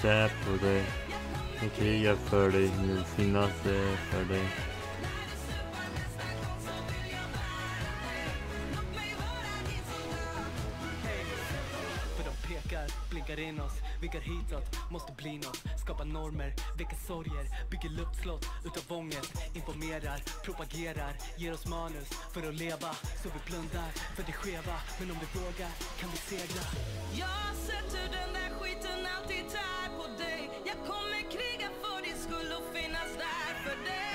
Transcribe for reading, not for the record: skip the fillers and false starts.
där på dig. Jag krigar för dig, nu finnas där för dig. Blinkar in oss, vinkar hitåt, måste bli något. Skapa normer, väcker sorger, bygger luftslott utav ångest. Informerar, propagerar, ger oss manus för att leva. Så vi blundar för det skeva, men om vi vågar kan vi segra. Jag har sett hur den där skiten alltid tär på dig. Jag kommer kriga för din skull och finnas där för dig.